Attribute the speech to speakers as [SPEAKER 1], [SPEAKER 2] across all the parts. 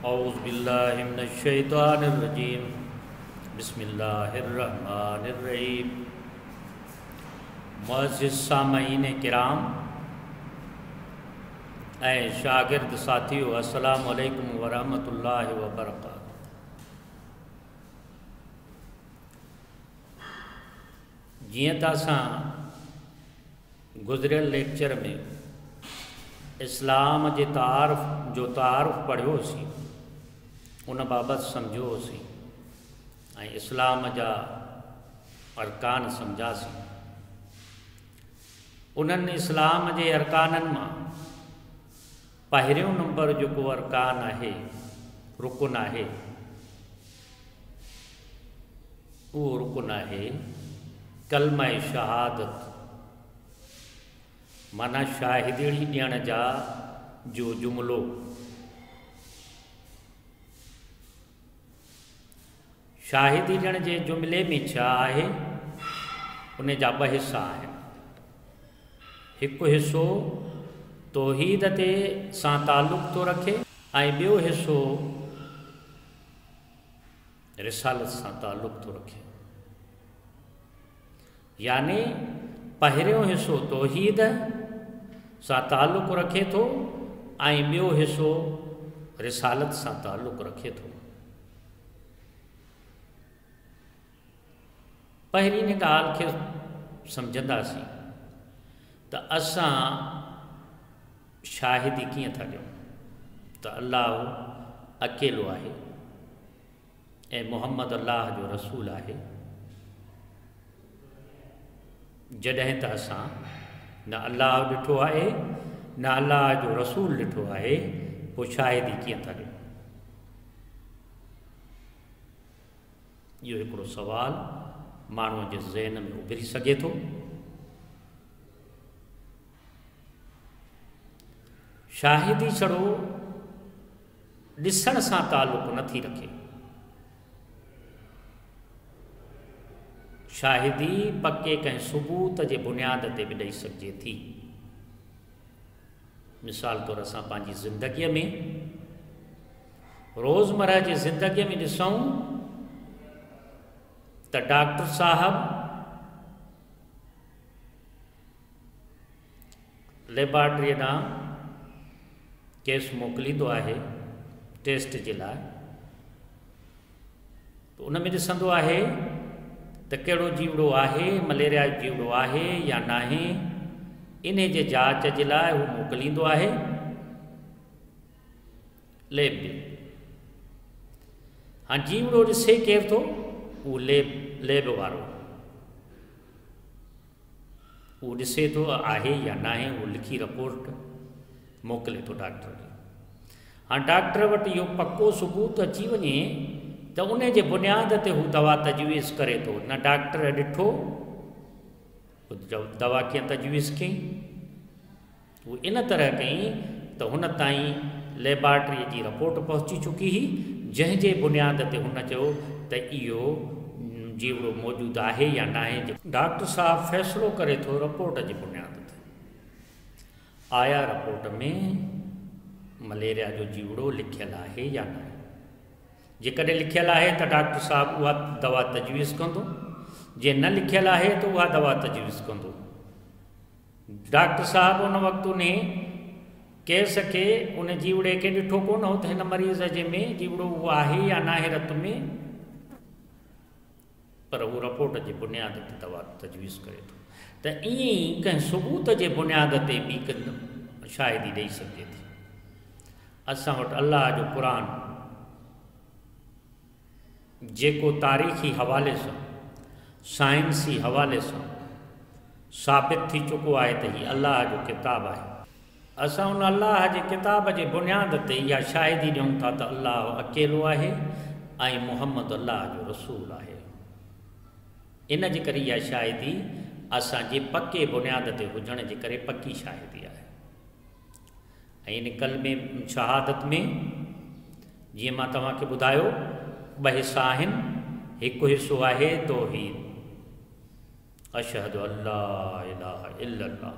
[SPEAKER 1] औज़ु बिल्लाहि मिनश शैतानिर रजीम। बिस्मिल्लाहिर रहमानिर रहीम। मुअज़्ज़िज़ सामईन किराम ऐं शागिर्द साथियो, अस्सलामु अलैकुम व रहमतुल्लाहि व बरकातहू। जीअं त असां गुज़िरियल लेक्चर में इस्लाम जे तारुफ़ पढ़ियोसीं, उन बाबति सम्झोसीं ऐं इस्लाम जा अरकान सम्झासीं। उन्हनि इस्लाम जे अरकाननि मां पहिरियों नंबर जेको अरकान आहे, रुकुन आहे, उहो रुकुन आहे कलमा शहादत, माना शाहिदी ॾियण जा जो जुमिलो। शाहिदी ॾियण जे जुमिले में छा आहे, उन जा ॿ हिस्सा आहिनि। हिकु हिसो तौहीद ते सां ताल्लुक़ थो रखे ऐं ॿियो हिसो रिसालत सां ताल्लुक़ थो रखे। यानी पहिरियों हिसो तौहीद सां ताल्लुक़ रखे थो ऐं ॿियो हिसो रिसालत सां ताल्लुक़ रखे थो। पहिरीं इन ॻाल्हि खे सम्झंदासीं त असां शाहिदी कीअं था ॾियूं त अल्लाह अकेलो आहे ऐं मुहम्मद अल्लाह जो रसूल आहे। जॾहिं त असां न अल्लाह ॾिठो आहे न अल्लाह जो रसूल ॾिठो आहे, पोइ शाहिदी कीअं था ॾियूं? इहो हिकिड़ो सुवालु माण्हूअ जे ज़हन में उभरी सघे थो। शाहिदी छड़ो ॾिसण सां ताल्लुक़ नथी रखे। शाहिदी पके कंहिं सबूत जे बुनियाद ते बि ॾेई सघिजे थी। मिसाल तौरु असां पंहिंजी ज़िंदगीअ में, रोज़मर्रा जी ज़िंदगीअ में ॾिसूं त डॉक्टर साहब लेबॉरेटरीअ ॾांहुं केस मोकिलींदो आहे टेस्ट जे लाइ, त उन में ॾिसंदो आहे त कहिड़ो जीवड़ो आहे, मलेरिया जो जीवड़ो आहे या नाहे। इन जे जांच जे लाइ हू मोकिलींदो आहे लैब में। हाणे जीवड़ो ॾिसे केरु थो? उहो लैब वारो उहो ॾिसे थो आहे या नाहे, उहो लिखी रिपोर्ट मोकिले थो डॉक्टर खे। हाणे डॉक्टर वटि इहो पको सबूत अची वञे त उन जे बुनियाद ते हू दवा तजवीज़ करे थो। न डॉक्टर ॾिठो दवा कीअं तजवीज़ कई, उहो इन तरह कई त हुन ताईं लेबॉरेटरीअ जी रिपोर्ट पहुची चुकी हुई, जंहिंजे बुनियाद ते हुन चयो त इहो जीवड़ो मौजूदु आहे या न आहे। डॉक्टर साहब फ़ैसिलो करे थो रिपोर्ट जी बुनियाद ते। आया रिपोर्ट में मलेरिया जो जीवड़ो लिखियलु आहे या न? जेकॾहिं लिखियलु आहे त डॉक्टर साहब उहा दवा तजवीज़ कंदो, जे न लिखियलु आहे त उहा दवा तजवीज़ कंदो। डॉक्टर साहब उन वक़्तु उन केस खे, उन जीवड़े खे ॾिठो कोन हो त हिन मरीज़ जे में जीवड़ो उहो आहे या न आहे रत में, पर उहो रिपोर्ट जे बुनियाद ते दवा तजवीज़ करे थो। त ईअं ई कंहिं सबूत जे बुनियाद ते बि शाहिदी ॾेई सघिजे थी। असां वटि अल्लाह जो क़ुर जेको तारीख़ी हवाले सां, साइंसी हवाले सां साबित थी चुको आहे त हीउ अल्लाह जो किताबु आहे। असां उन अल्लाह जे किताब जे बुनियाद ते इहा शाहिदी ॾियूं था त अल्लाह अकेलो आहे ऐं मुहम्मद अल्लाह जो रसूल आहे। इन जे करे इहा शाहिदी असांजे पके बुनियाद ते हुजण जे करे पकी शाहिदी आहे। ऐं इन कलमे शहादत में जीअं मां तव्हांखे ॿुधायो ॿ हिसा आहिनि। हिकु हिसो आहे तौहीद, अशहदु अल्ला इलाहा इल्लल्लाह,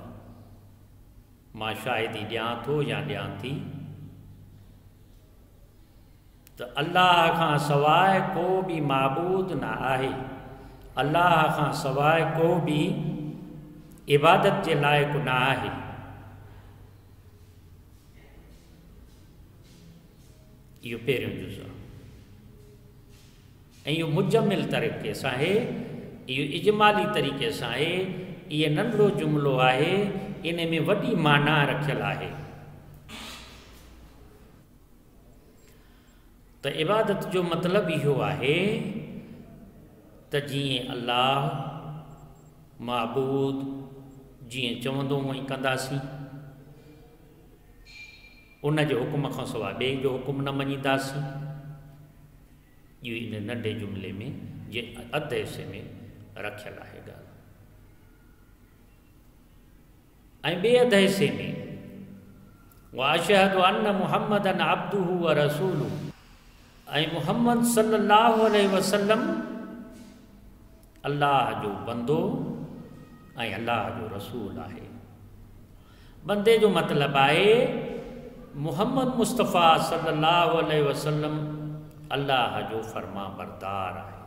[SPEAKER 1] मां शाहिदी ॾियां थो या ॾियां थी त अल्लाह खां सवाइ को बि माबूद न आहे, अल्लाह खां सवाइ को बि इबादत जे लाइक़ु न आहे। इहो पहिरियों जुज़ आहे। ऐं इहो मुजमिल तरीक़े सां आहे, इहो इजमाली तरीक़े सां आहे, इहो नंढड़ो जुमिलो आहे, इन में वॾी माना रखियलु आहे। त इबादत जो मतिलबु इहो आहे त जीअं अल्लाह माबूद जीअं चवंदो हूअं ई कंदासीं, उन जे हुकुम खां सवाइ ॿिए जो हुकुम न मञींदासीं। इहो इन नंढे जुमिले में जे अधु हिसे में रखियलु आहे ॻाल्हि। ऐं ॿिए अधु हिसे में वाशहदु अन्न मुहम्मदन अब्दुहु व रसूलुहु, ऐं मुहम्मद सल्लल्लाहु अलैहि वसल्लम अल्लाह जो बंदो ऐं अल्लाह जो रसूल आहे। बंदे जो मतिलबु आहे मुहम्मद मुस्तफ़ा सल्लल्लाहु अलैहि वसल्लम अल्लाह जो फर्मा बरदार आहे।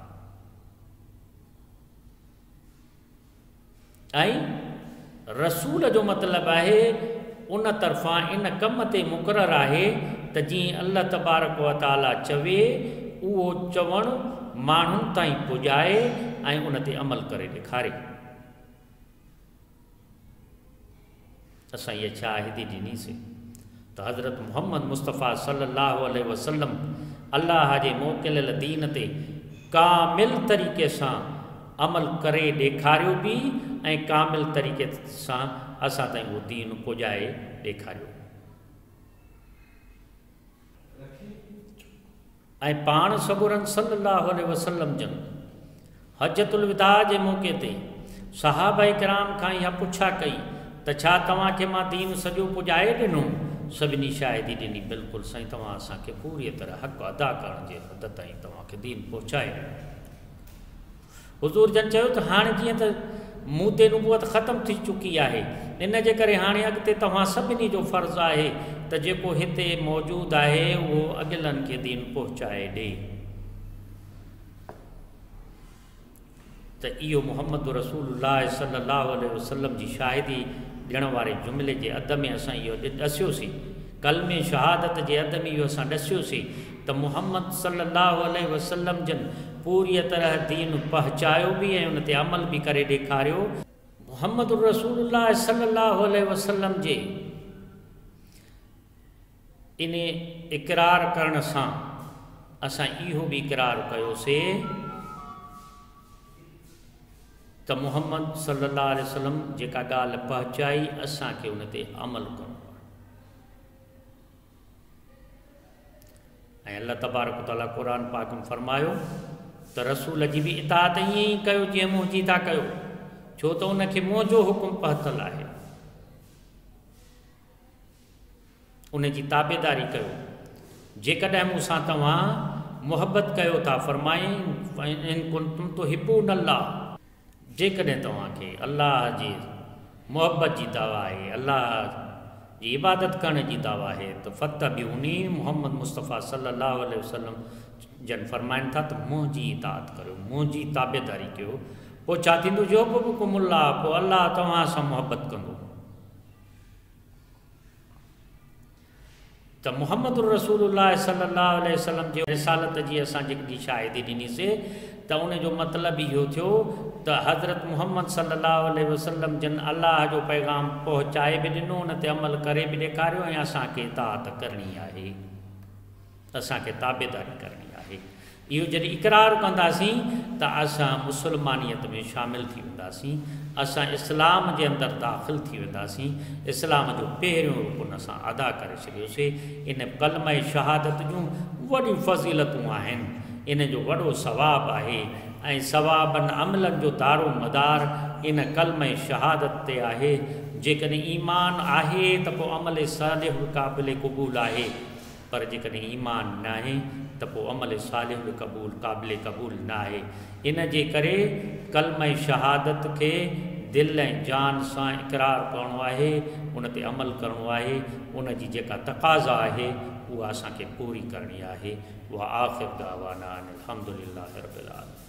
[SPEAKER 1] ऐं रसूल जो मतिलबु आहे उन तरफ़ां इन कम ते मुक़ररु आहे त जीअं अल्लाह तबारक व ताला चवे उहो चवणु माण्हुनि ताईं पुॼाए ऐं उन ते अमल करे ॾेखारे। असां इहा शाहिदी ॾिनीसीं त हज़रत मुहम्मद मुस्तफ़ा सल्लल्लाहु अलैहि वसल्लम अल्लाह जे मोकिलियल दीन ते कामिल तरीक़े सां अमल करे ॾेखारियो बि ऐं कामिल तरीक़े सां असां ताईं उहो दीन पुॼाए ॾेखारियो। ऐं पाण सॻुरनि सल्लल्लाहु अलैहि वसल्लम जन हजतुल विदा जे मौक़े ते सहाबा किराम खां इहा पुछा कई त छा तव्हांखे मां दीन सॼो पुॼाए ॾिनो? सभिनी शाहिदी ॾिनी, बिल्कुलु साईं, तव्हां असांखे पूरी तरह हक़ अदा करण जे हद ताईं तव्हांखे दीन पहुचाए ॾिनो। हुज़ूर जन चयो त हाणे जीअं त मूं ते नुबुवत ख़तमु थी चुकी आहे, इन जे करे हाणे अॻिते तव्हां सभिनी जो फ़र्ज़ु आहे त जेको हिते मौजूदु आहे उहो अॻिलनि खे दीन पहुचाए ॾे। त इहो मुहम्मद रसूलुल्लाह सल्लल्लाहु अलैहि वसल्लम जी शाहिदी ॾियण वारे जुमिले जे अध में असां इहो ॾसियोसीं, कलमे शहादत जे अध में इहो असां ॾसियोसीं त मुहम्मद सल्लल्लाहु अलैहि वसल्लम जन पूरीअ तरह दीन पहुचायो बि ऐं उन ते अमल बि करे ॾेखारियो। मुहम्मद रसूलुल्लाह सल्लल्लाहु अलैहि वसल्लम जे इन इक़रार करण सां असां इहो बि इक़रार कयोसीं त मुहम्मद सल्लल्लाहु अलैहि वसल्लम जेका ॻाल्हि पहुचाई असांखे उन ते अमल करणो आहे। ऐं अल्लाह तबारक तआला क़ुर पाक में फरमायो त रसूल जी बि इताअत ईअं ई कयो जीअं मुंहिंजी था कयो, छो त उनखे मुंहिंजो हुकुम पहुतल आहे। उन जी ताबेदारी कयो। जेकॾहिं मूंसां तव्हां मुहबत कयो था, फरमाए इन कुंतुम तुहिब्बूनल्लाह, जेकॾहिं तव्हांखे अल्लाह जी मुहबत जी दावा आहे, अल्लाह जी इबादत करण जी दावा आहे त फत्तबिऊनी, मुहम्मद मुस्तफ़ा सल्लल्लाहु अलैहि वसल्लम जन फरमाइनि था त मुंहिंजी इताअत करियो, मुंहिंजी ताबेदारी कयो। पोइ छा थींदो? युहिब्बुकुमुल्लाह, पोइ अल्लाह तव्हां सां मुहबत कंदो। त मुहम्मद रसूलुल्लाह सल्लल्लाहु अलैहि वसल्लम जे रिसालत जी असां जेकॾहिं शाहिदी ॾिनीसीं त उन जो मतिलबु इहो थियो त हज़रत मुहम्मद सल्लल्लाहु अलैहि वसल्लम जन अल्लाह जो पैगाम पहुचाए बि ॾिनो, उन ते अमल करे बि ॾेखारियो ऐं असांखे इताअत करणी आहे, असांखे ताबेदारी करणी आहे। इहो जॾहिं इक़रार कंदासीं त असां मुस्लमानियत में शामिलु थी वेंदासीं, असां इस्लाम जे अंदरि दाख़िल थी वेंदासीं। इस्लाम जो पहिरियों रुकन असां अदा करे छॾियोसीं। इन कलमे शहादत जूं वॾियूं फ़ज़ीलतूं आहिनि, इन जो वॾो सवाबु आहे ऐं सवाबनि अमलनि जो दारो मदार इन कलमे शहादत ते आहे। जेकॾहिं ईमान आहे त पोइ अमल सालिह बि क़ाबिल क़बूल आहे, पर जेकॾहिं ईमान न आहे त पोइ अमल सालिह बि क़बूल क़ाबिल क़बूल न आहे। इन जे करे कलमे शहादत खे दिलि ऐं जान सां इक़रार करिणो आहे, उन ते अमल करिणो आहे, उन जी जेका तक़ाज़ा आहे उहा असांखे पूरी करणी आहे। उहा आख़िर दावाना अनिल हम्दुलिल्लाहि रब्बिल आलमीन।